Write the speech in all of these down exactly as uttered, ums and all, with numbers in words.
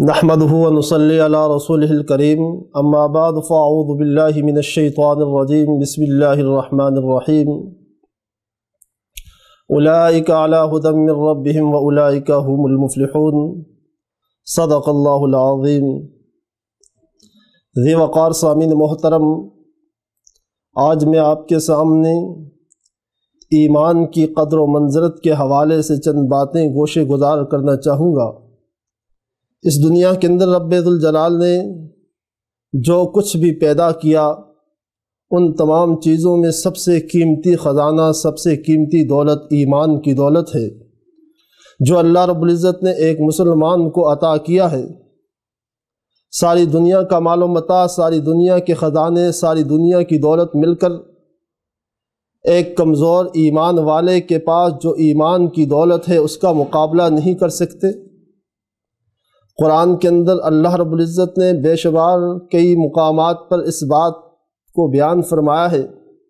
نحمده ونصلي على رسوله الكريم اما بعد فاعوذ بالله من الشيطان الرجيم بسم الله الرحمن الرحيم اولئك على هدى من ربهم واولئك هم المفلحون صدق اللہ العظیم۔ ذی وقار سامعین محترم، آج میں آپ کے سامنے ایمان کی قدر و منزلت کے حوالے سے چند باتیں گوشے گزار کرنا چاہوں گا۔ اس دنیا کے اندر رب ذوالجلال نے جو کچھ بھی پیدا کیا، ان تمام چیزوں میں سب سے قیمتی خزانہ، سب سے قیمتی دولت ایمان کی دولت ہے، جو اللہ رب العزت نے ایک مسلمان کو عطا کیا ہے۔ ساری دنیا کا مال و متاع، ساری دنیا کے خزانے، ساری دنیا کی دولت مل کر ایک کمزور ایمان والے کے پاس جو ایمان کی دولت ہے اس کا مقابلہ نہیں کر سکتے۔ قرآن کے اندر اللہ رب العزت نے بے شمار کئی مقامات پر اس بات کو بیان فرمایا ہے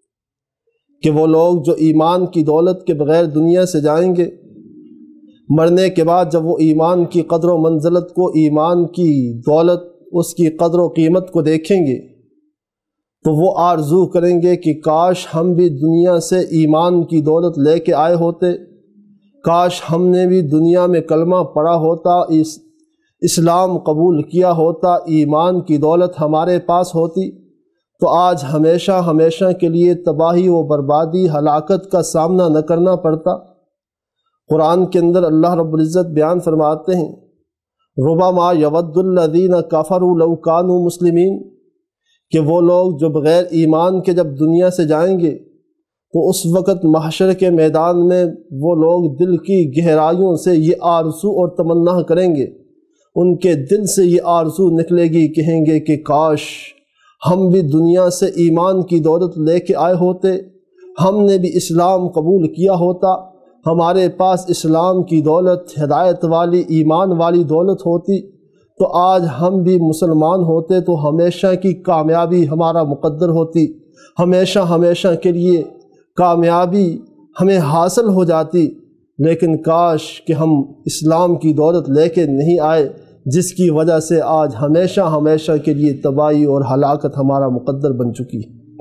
کہ وہ لوگ جو ایمان کی دولت کے بغیر دنیا سے جائیں گے، مرنے کے بعد جب وہ ایمان کی قدر و منزلت کو، ایمان کی دولت، اس کی قدر و قیمت کو دیکھیں گے تو وہ آرزو کریں گے کہ کاش ہم بھی دنیا سے ایمان کی دولت لے کے آئے ہوتے، کاش ہم نے بھی دنیا میں کلمہ پڑھا ہوتا، اس اسلام قبول کیا ہوتا، ایمان کی دولت ہمارے پاس ہوتی تو آج ہمیشہ ہمیشہ کے لیے تباہی و بربادی، ہلاکت کا سامنا نہ کرنا پڑتا۔ قرآن کے اندر اللہ رب العزت بیان فرماتے ہیں، ربما یود الذین کفروا لو کانوا مسلمین، کہ وہ لوگ جو بغیر ایمان کے جب دنیا سے جائیں گے تو اس وقت محشر کے میدان میں وہ لوگ دل کی گہرائیوں سے یہ آرزو اور تمنا کریں گے، ان کے دل سے یہ آرزو نکلے گی، کہیں گے کہ کاش ہم بھی دنیا سے ایمان کی دولت لے کے آئے ہوتے، ہم نے بھی اسلام قبول کیا ہوتا، ہمارے پاس اسلام کی دولت، ہدایت والی، ایمان والی دولت ہوتی تو آج ہم بھی مسلمان ہوتے تو ہمیشہ کی کامیابی ہمارا مقدر ہوتی، ہمیشہ ہمیشہ کے لیے کامیابی ہمیں حاصل ہو جاتی۔ لیکن کاش کہ ہم اسلام کی دولت لے کے نہیں آئے، جس کی وجہ سے آج ہمیشہ ہمیشہ کے لیے تباہی اور ہلاکت ہمارا مقدر بن چکی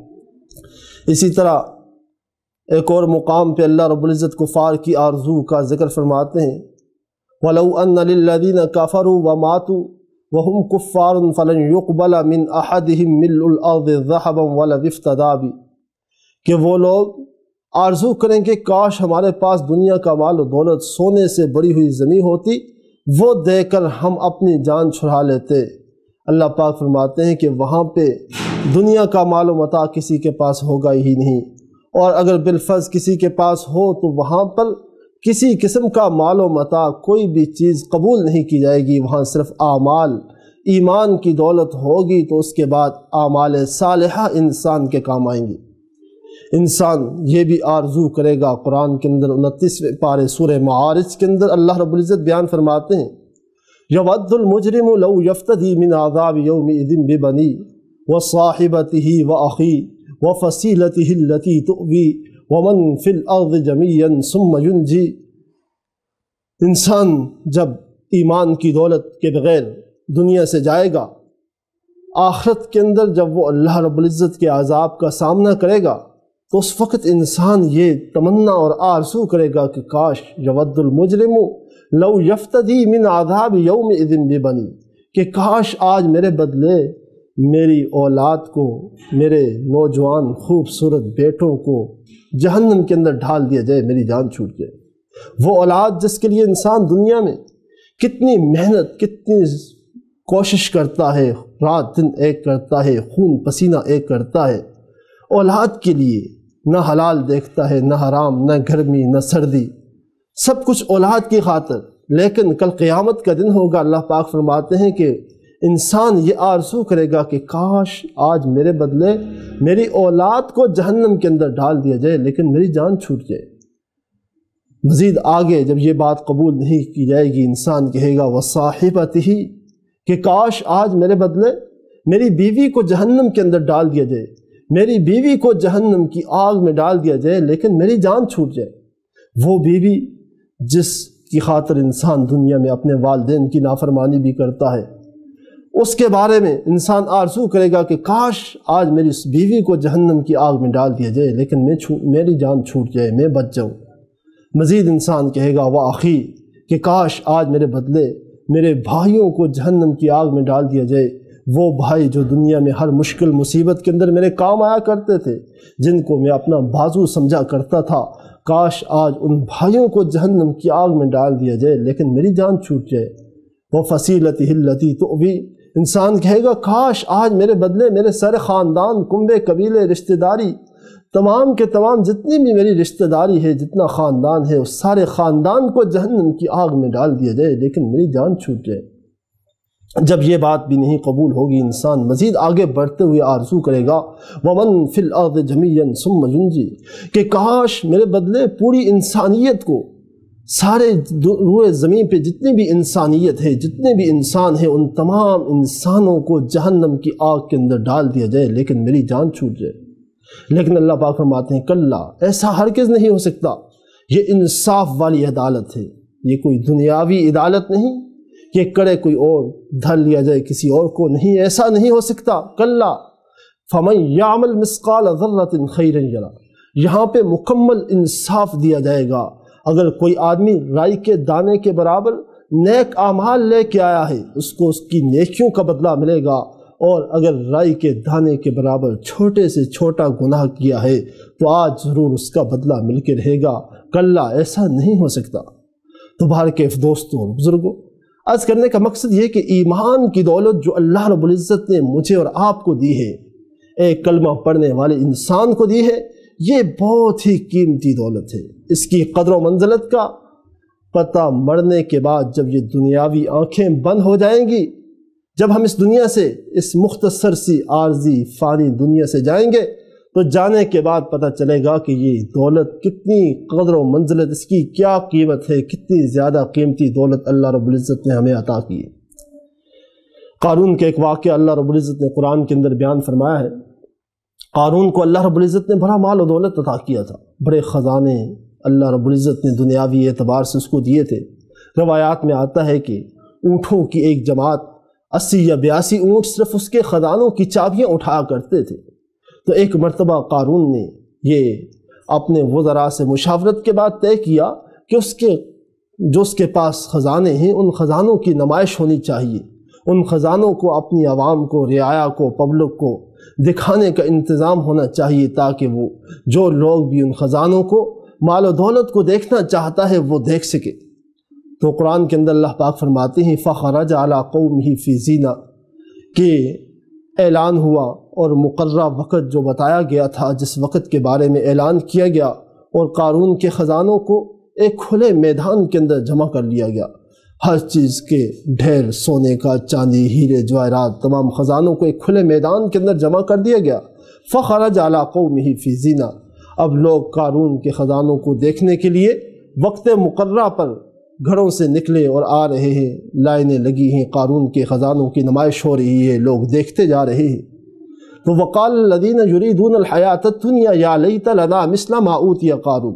ہے۔ اسی طرح ایک اور مقام پہ اللہ رب العزت کفار کی آرزو کا ذکر فرماتے ہیں، وَلَوْ أَنَّ لِلَّذِينَ كَفَرُوا وَمَاتُوا وَهُمْ كُفَّارٌ فَلَنْ يُقْبَلَ مِنْ أَحَدِهِمْ مِلْءُ الْأَرْضِ ذَهَبًا وَلَوِ افْتَدَىٰ بِهِ، کہ وہ لوگ آرزو کریں کہ کاش ہمارے پاس دنیا کا مال و دولت سونے سے بڑی ہوئی زمین ہوتی، وہ دے کر ہم اپنی جان چھڑا لیتے۔ اللہ پاک فرماتے ہیں کہ وہاں پہ دنیا کا مال و متاع کسی کے پاس ہوگا ہی نہیں، اور اگر بالفرض کسی کے پاس ہو تو وہاں پر کسی قسم کا مال و متاع، کوئی بھی چیز قبول نہیں کی جائے گی، وہاں صرف اعمال، ایمان کی دولت ہوگی تو اس کے بعد اعمال صالحہ انسان کے کام آئیں گی۔ انسان یہ بھی آرزو کرے گا۔ قرآن کے اندر انتیسویں پارے سورہ معارج کے اندر اللہ رب العزت بیان فرماتے ہیں، یود المجرم لو یفتدی من عذاب یومئذ ببنی وصاحبتہ واخی وفصیلتہ التی تؤوی ومن فی الارض جميعا ثم ینجی۔ انسان جب ایمان کی دولت کے بغیر دنیا سے جائے گا، آخرت کے اندر جب وہ اللہ رب العزت کے عذاب کا سامنا کرے گا تو اس وقت انسان یہ تمنا اور آرزو کرے گا کہ کاش یود المجرم لو یفتدی من عذاب یومئذ ببنی، کہ کاش آج میرے بدلے میری اولاد کو، میرے نوجوان خوبصورت بیٹوں کو جہنم کے اندر ڈھال دیا جائے، میری جان چھوٹ جائے۔ وہ اولاد جس کے لیے انسان دنیا میں کتنی محنت، کتنی کوشش کرتا ہے، رات دن ایک کرتا ہے، خون پسینہ ایک کرتا ہے، اولاد کے لیے نہ حلال دیکھتا ہے، نہ حرام، نہ گرمی، نہ سردی، سب کچھ اولاد کی خاطر۔ لیکن کل قیامت کا دن ہوگا، اللہ پاک فرماتے ہیں کہ انسان یہ آرزو کرے گا کہ کاش آج میرے بدلے میری اولاد کو جہنم کے اندر ڈال دیا جائے، لیکن میری جان چھوٹ جائے۔ مزید آگے جب یہ بات قبول نہیں کی جائے گی، انسان کہے گا وصاحبتہ، کہ کاش آج میرے بدلے میری بیوی کو جہنم کے اندر ڈال دیا جائے، میری بیوی کو جہنم کی آگ میں ڈال دیا جائے، لیکن میری جان چھوٹ جائے۔ وہ بیوی جس کی خاطر انسان دنیا میں اپنے والدین کی نافرمانی بھی کرتا ہے، اس کے بارے میں انسان آرزو کرے گا کہ کاش آج میری اس بیوی کو جہنم کی آگ میں ڈال دیا جائے لیکن میں میری جان چھوٹ جائے، میں بچ جاؤں۔ مزید انسان کہے گا وآخی کہ کاش آج میرے بدلے میرے بھائیوں کو جہنم کی آگ میں ڈال دیا جائے، وہ بھائی جو دنیا میں ہر مشکل مصیبت کے اندر میرے کام آیا کرتے تھے، جن کو میں اپنا بازو سمجھا کرتا تھا، کاش آج ان بھائیوں کو جہنم کی آگ میں ڈال دیا جائے لیکن میری جان چھوٹ جائے۔ وہ فصیلتہ التی تؤوی، انسان کہے گا کاش آج میرے بدلے میرے سارے خاندان، کنبے، قبیلے، رشتہ داری، تمام کے تمام جتنی بھی میری رشتہ داری ہے، جتنا خاندان ہے، اس سارے خاندان کو جہنم کی آگ میں ڈال دیا جائے لیکن میری جان چھوٹ جائے۔ جب یہ بات بھی نہیں قبول ہوگی، انسان مزید آگے بڑھتے ہوئے آرزو کرے گا وَمَن فِي الْأَرْضِ جَمِيعًا ثُمَّ يُنْجِي، کہ کاش میرے بدلے پوری انسانیت کو، سارے روئے زمین پہ جتنی بھی انسانیت ہے، جتنے بھی انسان ہیں، ان تمام انسانوں کو جہنم کی آگ کے اندر ڈال دیا جائے لیکن میری جان چھوٹ جائے۔ لیکن اللہ پاک فرماتے ہیں کلا، ایسا ہرگز نہیں ہو سکتا، یہ انصاف والی عدالت ہے، یہ کوئی دنیاوی عدالت نہیں کہ کرے کوئی اور دھر لیا جائے کسی اور کو، نہیں، ایسا نہیں ہو سکتا۔ کلا فَمَن يَعْمَلْ مِثْقَالَ ذَرَّةٍ خَيْرًا يَرَهُ، یہاں پہ مکمل انصاف دیا جائے گا۔ اگر کوئی آدمی رائی کے دانے کے برابر نیک اعمال لے کے آیا ہے، اس کو اس کی نیکیوں کا بدلہ ملے گا، اور اگر رائی کے دانے کے برابر چھوٹے سے چھوٹا گناہ کیا ہے تو آج ضرور اس کا بدلہ مل کے رہے گا۔ کلا، ایسا نہیں ہو سکتا۔ تو بھار کے دوستوں اور بزرگوں، عرض کرنے کا مقصد یہ کہ ایمان کی دولت جو اللہ رب العزت نے مجھے اور آپ کو دی ہے، ایک کلمہ پڑھنے والے انسان کو دی ہے، یہ بہت ہی قیمتی دولت ہے۔ اس کی قدر و منزلت کا پتہ مرنے کے بعد جب یہ دنیاوی آنکھیں بند ہو جائیں گی، جب ہم اس دنیا سے، اس مختصر سی عارضی فانی دنیا سے جائیں گے، تو جانے کے بعد پتہ چلے گا کہ یہ دولت کتنی قدر و منزلت، اس کی کیا قیمت ہے، کتنی زیادہ قیمتی دولت اللہ رب العزت نے ہمیں عطا کی ہے۔ قارون کا ایک واقعہ اللہ رب العزت نے قرآن کے اندر بیان فرمایا ہے۔ قارون کو اللہ رب العزت نے بڑا مال و دولت عطا کیا تھا، بڑے خزانے اللہ رب العزت نے دنیاوی اعتبار سے اس کو دیے تھے۔ روایات میں آتا ہے کہ اونٹوں کی ایک جماعت، اسی یا بیاسی اونٹ صرف اس کے خزانوں کی چابیاں اٹھایا کرتے تھے۔ تو ایک مرتبہ قارون نے یہ اپنے وزراء سے مشاورت کے بعد طے کیا کہ اس کے جو اس کے پاس خزانے ہیں، ان خزانوں کی نمائش ہونی چاہیے، ان خزانوں کو اپنی عوام کو، رعایا کو، پبلک کو دکھانے کا انتظام ہونا چاہیے، تاکہ وہ جو لوگ بھی ان خزانوں کو، مال و دولت کو دیکھنا چاہتا ہے وہ دیکھ سکے۔ تو قرآن کے اندر اللہ پاک فرماتے ہیں فَخَرَجَ عَلَىٰ قَوْمِهِ فِي زِینَةٍ، کہ اعلان ہوا اور مقررہ وقت جو بتایا گیا تھا، جس وقت کے بارے میں اعلان کیا گیا، اور قارون کے خزانوں کو ایک کھلے میدان کے اندر جمع کر لیا گیا، ہر چیز کے ڈھیر، سونے کا، چاندی، ہیرے، جواہرات، تمام خزانوں کو ایک کھلے میدان کے اندر جمع کر دیا گیا۔ فَخَرَجَ عَلَىٰ قَوْمِهِ فِي زِینَةٍ، اب لوگ قارون کے خزانوں کو دیکھنے کے لیے وقت مقررہ پر گھروں سے نکلے اور آ رہے ہیں، لائنیں لگی ہیں، قارون کے خزانوں کی نمائش ہو رہی ہے، لوگ دیکھتے جا رہے ہیں۔ تو وَقَالَ الَّذِينَ يُرِيدُونَ الْحَيَاةَ الدُّنْيَا يَا لَيْتَ لَنَا مِثْلَ مَا أُوتِيَ قَارُونَ،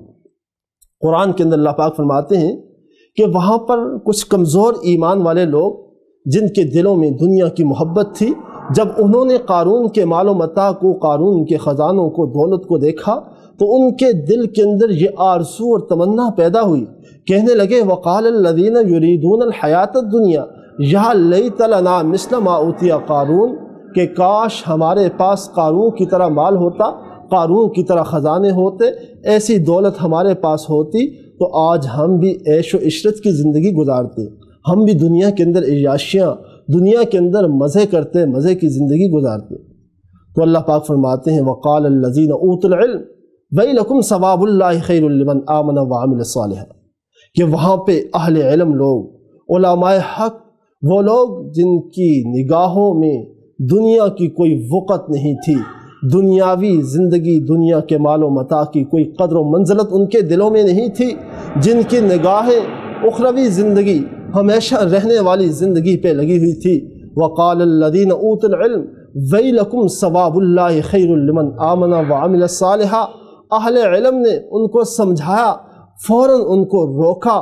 قرآن کے اندر اللہ پاک فرماتے ہیں کہ وہاں پر کچھ کمزور ایمان والے لوگ، جن کے دلوں میں دنیا کی محبت تھی، جب انہوں نے قارون کے مال و متاع کو، قارون کے خزانوں کو، دولت کو دیکھا تو ان کے دل کے اندر یہ آرزو اور تمنا پیدا ہوئی، کہنے لگے وَقَالَ الَّذِينَ يُرِيدُونَ الْحَيَاةَ الدُّنْيَا يَا لَيْتَ لَنَا مِثْلَ مَا أُوتِيَ قَارُونَ، کہ کاش ہمارے پاس قارون کی طرح مال ہوتا، قارون کی طرح خزانے ہوتے، ایسی دولت ہمارے پاس ہوتی تو آج ہم بھی عیش و عشرت کی زندگی گزارتے، ہم بھی دنیا کے اندر عیاشیاں، دنیا کے اندر مزے کرتے، مزے کی زندگی گزارتے۔ تو اللہ پاک فرماتے ہیں وَقَالَ الَّذِينَ أُوتُوا الْعِلْمَ وَيْلَكُمْ ثَوَابُ اللَّهِ خَيْرٌ لِمَنْ آمَنَ وَعَمِلَ صَالِحًا، کہ وہاں پہ اہل علم لوگ، علماء حق، وہ لوگ جن کی نگاہوں میں دنیا کی کوئی وقت نہیں تھی، دنیاوی زندگی، دنیا کے مال و متاع کی کوئی قدر و منزلت ان کے دلوں میں نہیں تھی، جن کی نگاہیں اخروی زندگی، ہمیشہ رہنے والی زندگی پہ لگی ہوئی تھی۔ وَقَالَ الَّذِينَ أُوتُوا الْعِلْمَ وَيْلَكُمْ ثَوَابُ اللَّهِ خَيْرٌ لِمَنْ آمَنَ وَعَمِلَ صَالِحًا، اہل علم نے ان کو سمجھایا، فوراً ان کو روکا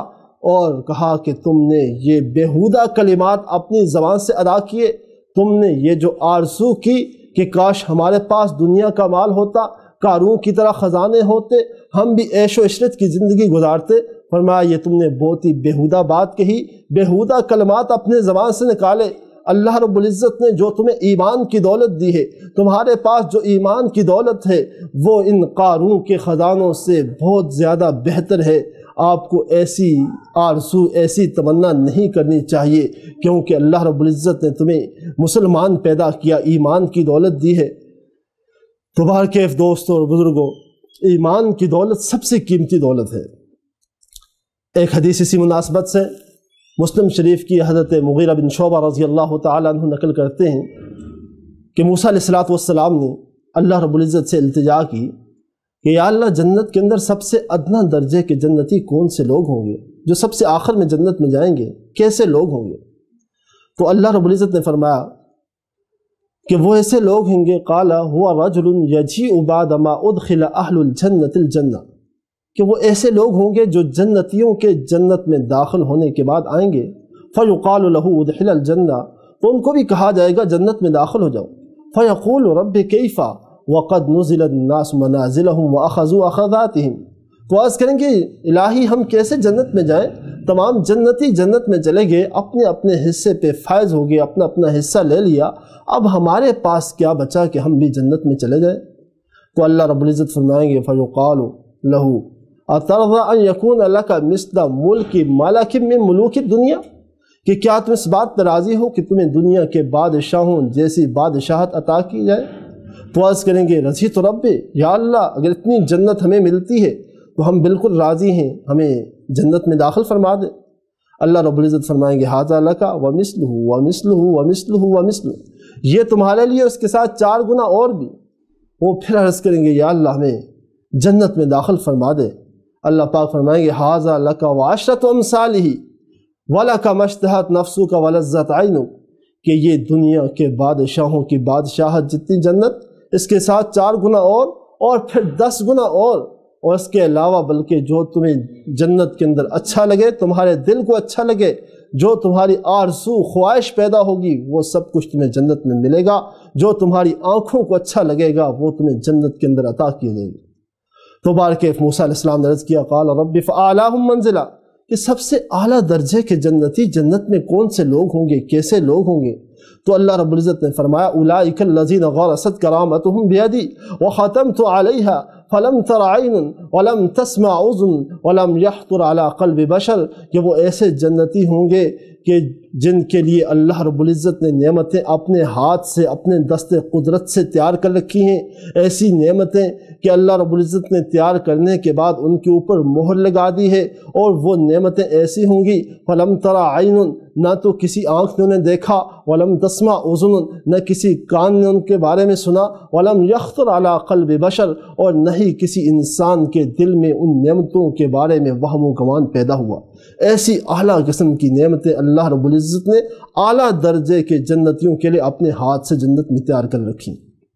اور کہا کہ تم نے یہ بیہودہ کلمات اپنی زبان سے ادا کیے، تم نے یہ جو آرزو کی کہ کاش ہمارے پاس دنیا کا مال ہوتا، قارون کی طرح خزانے ہوتے، ہم بھی عیش و عشرت کی زندگی گزارتے، فرمایا یہ تم نے بہت ہی بیہودہ بات کہی، بیہودہ کلمات اپنے زبان سے نکالے۔ اللہ رب العزت نے جو تمہیں ایمان کی دولت دی ہے، تمہارے پاس جو ایمان کی دولت ہے وہ ان قارون کے خزانوں سے بہت زیادہ بہتر ہے۔ آپ کو ایسی آرزو، ایسی تمنا نہیں کرنی چاہیے، کیونکہ اللہ رب العزت نے تمہیں مسلمان پیدا کیا، ایمان کی دولت دی ہے۔ تو بہرکیف دوستوں اور بزرگوں، ایمان کی دولت سب سے قیمتی دولت ہے۔ ایک حدیث اسی مناسبت سے مسلم شریف کی حضرت مغیرہ بن شعبہ رضی اللہ تعالیٰ عنہ نقل کرتے ہیں کہ موسیٰ علیہ الصلوۃ والسلام نے اللہ رب العزت سے التجا کی کہ یا اللہ، جنت کے اندر سب سے ادنا درجے کے جنتی کون سے لوگ ہوں گے جو سب سے آخر میں جنت میں جائیں گے، کیسے لوگ ہوں گے؟ تو اللہ رب العزت نے فرمایا کہ وہ ایسے لوگ ہوں گے، قال هو رجل یجیء بعد ما ادخل اہل الجنت الجنہ، کہ وہ ایسے لوگ ہوں گے جو جنتیوں کے جنت میں داخل ہونے کے بعد آئیں گے، فیقال له ادخل الجنہ، تو ان کو بھی کہا جائے گا جنت میں داخل ہو جاؤ، فیقول رب کیف وقد نزل الناس منازلهم واخذوا اخذاتهم، تو عرض کریں گے الہی ہم کیسے جنت میں جائیں؟ تمام جنتی جنت میں چلے گئے، اپنے اپنے حصے پہ فائز ہو گئے، اپنا اپنا حصہ لے لیا، اب ہمارے پاس کیا بچا کہ ہم بھی جنت میں چلے جائیں؟ تو اللہ رب العزت فرمائیں گے فیقال له اترضى ان يكون لك مثل ملک ملک من ملوک الدنیا، کہ کیا تم اس بات پر راضی ہو کہ تمہیں دنیا کے بادشاہوں جیسی بادشاہت عطا کی جائے؟ تو عرض کریں گے رضیت رب، یا اللہ اگر اتنی جنت ہمیں ملتی ہے تو ہم بالکل راضی ہیں، ہمیں جنت میں داخل فرما دے۔ اللہ رب العزت فرمائیں گے ھذا لک ومثلہ ومثلہ ومثلہ ومثلہ، یہ تمہارے لیے اس کے ساتھ چار گنا اور بھی۔ وہ پھر عرض کریں گے یا اللہ ہمیں جنت میں داخل فرما دے۔ اللہ پاک فرمائیں گے ھذا لک وعشرۃ امثالہ ولک ما اشتہت نفسک ولذت عینک، کہ یہ دنیا کے بادشاہوں کی بادشاہت جتنی جنت، اس کے ساتھ چار گنا اور اور پھر دس گنا اور اور اس کے علاوہ بلکہ جو تمہیں جنت کے اندر اچھا لگے، تمہارے دل کو اچھا لگے، جو تمہاری آرزو خواہش پیدا ہوگی وہ سب کچھ تمہیں جنت میں ملے گا، جو تمہاری آنکھوں کو اچھا لگے گا وہ تمہیں جنت کے اندر عطا کیا جائے گا۔ تو بارکیف موسیٰ علیہ السلام نے عرض کیا قال رب فاعلاہم منزلہ، کہ سب سے اعلیٰ درجے کے جنتی جنت میں کون سے لوگ ہوں گے، کیسے لوگ ہوں گے؟ تو اللہ رب العزت نے فرمایا اولئک الذین غرست کرامتہم بیدی وختمت علیہا فلم تر عین ولم تسمع اذن ولم یخطر علی قلب بشر، کہ وہ ایسے جنتی ہوں گے کہ جن کے لیے اللہ رب العزت نے نعمتیں اپنے ہاتھ سے، اپنے دست قدرت سے تیار کر رکھی ہیں، ایسی نعمتیں کہ اللہ رب العزت نے تیار کرنے کے بعد ان کے اوپر مہر لگا دی ہے، اور وہ نعمتیں ایسی ہوں گی فلم تر عین، نہ تو کسی آنکھ نے انہیں دیکھا، ولم تسمع اذن، نہ کسی کان نے ان کے بارے میں سنا، ولم یخطر علی قلب بشر، اور نہ ہی کسی انسان کے دل میں ان نعمتوں کے بارے میں وہم و گمان پیدا ہوا۔ ایسی اعلیٰ قسم کی نعمتیں اللہ رب العزت نے اعلیٰ درجے کے جنتیوں کے لیے اپنے ہاتھ سے جنت میں تیار کر رکھی۔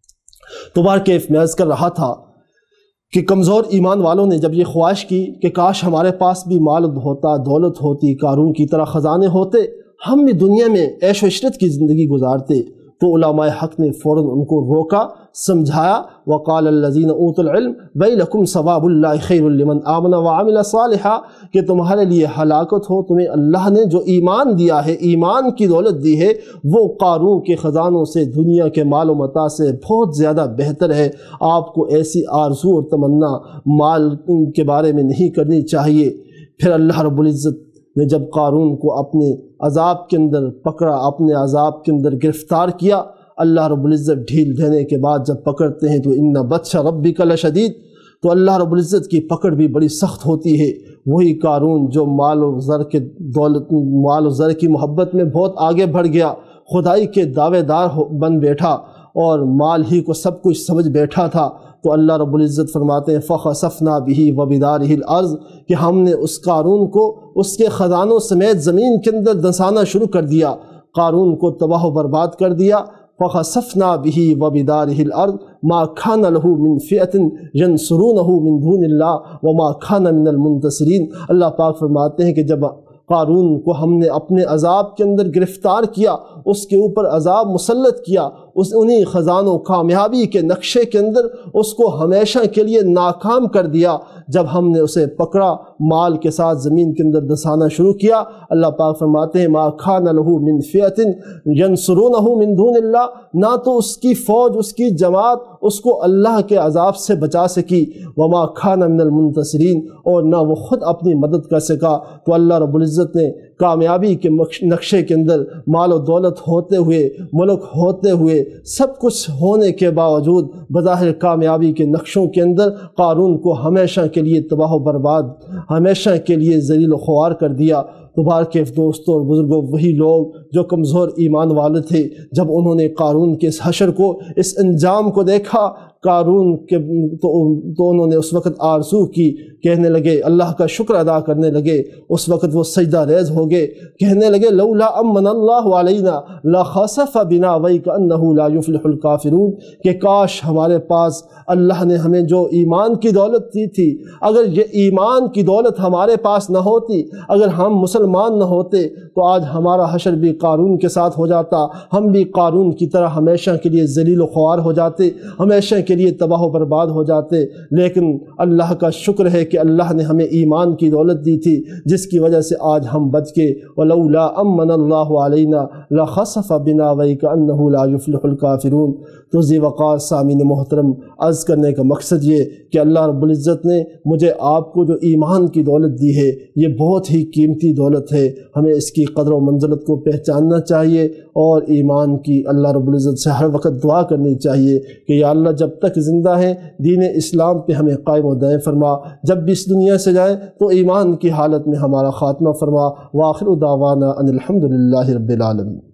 تو بارکیف میں عرض کر رہا تھا کہ کمزور ایمان والوں نے جب یہ خواہش کی کہ کاش ہمارے پاس بھی مال ہوتا، دولت ہوتی، قارون کی طرح خزانے ہوتے، ہم بھی دنیا میں عیش و عشرت کی زندگی گزارتے، تو علماء حق نے فوراً ان کو روکا، سمجھایا، وقال الذین اوتوا العلم ویلکم ثواب اللہ خیر لمن آمن وعمل صالحا، کہ تمہارے لیے ہلاکت ہو، تمہیں اللہ نے جو ایمان دیا ہے، ایمان کی دولت دی ہے، وہ قارون کے خزانوں سے، دنیا کے مال و متاع سے بہت زیادہ بہتر ہے۔ آپ کو ایسی آرزو اور تمنا مال کے بارے میں نہیں کرنی چاہیے۔ پھر اللہ رب العزت نے جب قارون کو اپنے عذاب کے اندر پکڑا، اپنے عذاب کے اندر گرفتار کیا، اللہ رب العزت ڈھیل دینے کے بعد جب پکڑتے ہیں تو ان بطش ربک لشدید، تو اللہ رب العزت کی پکڑ بھی بڑی سخت ہوتی ہے۔ وہی قارون جو مال و زر کے دولت مال و زر کی محبت میں بہت آگے بڑھ گیا، خدائی کے دعوے دار بن بیٹھا اور مال ہی کو سب کچھ سمجھ بیٹھا تھا، تو اللہ رب العزت فرماتے ہیں فخسفنا بہ وبدارہ الارض، کہ ہم نے اس قارون کو اس کے خزانوں سمیت زمین کے اندر دسانا شروع کر دیا، قارون کو تباہ و برباد کر دیا۔ فخسفنا به وبداره الارض ما كان له من فئة ينصرونه من دون الله وما كان من المنتصرين۔ اللہ پاک فرماتے ہیں کہ جب قارون کو ہم نے اپنے عذاب کے اندر گرفتار کیا، اس کے اوپر عذاب مسلط کیا، اس انہی خزانوں کامیابی کے نقشے کے اندر اس کو ہمیشہ کے لیے ناکام کر دیا، جب ہم نے اسے پکڑا مال کے ساتھ زمین کے اندر دسانا شروع کیا۔ اللہ پاک فرماتے ہیں ما کان لہ من فئۃ ینصرونہ من دون اللہ، نہ تو اس کی فوج، اس کی جماعت اس کو اللہ کے عذاب سے بچا سکی، وما کان من المنتصرین، اور نہ وہ خود اپنی مدد کر سکا۔ تو اللہ رب العزت نے کامیابی کے نقشے کے اندر مال و دولت ہوتے ہوئے، ملک ہوتے ہوئے، سب کچھ ہونے کے باوجود بظاہر کامیابی کے نقشوں کے اندر قارون کو ہمیشہ کے لیے تباہ و برباد، ہمیشہ کے لیے ذلیل و خوار کر دیا۔ دوبارہ کے دوستوں اور بزرگوں، وہی لوگ جو کمزور ایمان والے تھے، جب انہوں نے قارون کے اس حشر کو، اس انجام کو دیکھا قارون کے، تو تو انہوں نے اس وقت آرزو کی، کہنے لگے، اللہ کا شکر ادا کرنے لگے، اس وقت وہ سجدہ ریز ہو گئے، کہنے لگے لولا امن اللہ علینا لخسف بنا وکأنہ لا یفلح الکافرون، کہ کاش ہمارے پاس اللہ نے ہمیں جو ایمان کی دولت دی تھی، اگر یہ ایمان کی دولت ہمارے پاس نہ ہوتی، اگر ہم مسلمان نہ ہوتے، تو آج ہمارا حشر بھی قارون کے ساتھ ہو جاتا، ہم بھی قارون کی طرح ہمیشہ کے لیے ذلیل و خوار ہو جاتے، ہمیشہ کے لیے تباہ و برباد ہو جاتے۔ لیکن اللہ کا شکر ہے کہ اللہ نے ہمیں ایمان کی دولت دی تھی، جس کی وجہ سے آج ہم بچ کے وَلَوْلَا أَمَّنَ اللَّهُ عَلَيْنَا لَخَسَفَ بِنَا وَكَأَنَّهُ لَا يُفْلِحُ الْكَافِرُونَ۔ تو ذی وقار سامعین محترم، عرض کرنے کا مقصد یہ کہ اللہ رب العزت نے مجھے آپ کو جو ایمان کی دولت دی ہے، یہ بہت ہی قیمتی دولت ہے، ہمیں اس کی قدر و منزلت کو پہچاننا چاہیے، اور ایمان کی اللہ رب العزت سے ہر وقت دعا کرنی چاہیے کہ یا اللہ جب تک زندہ ہیں دین اسلام پہ ہمیں قائم و دائم فرما، جب بھی اس دنیا سے جائیں تو ایمان کی حالت میں ہمارا خاتمہ فرما۔ وآخر دعوانا ان الحمد للہ رب العالمین۔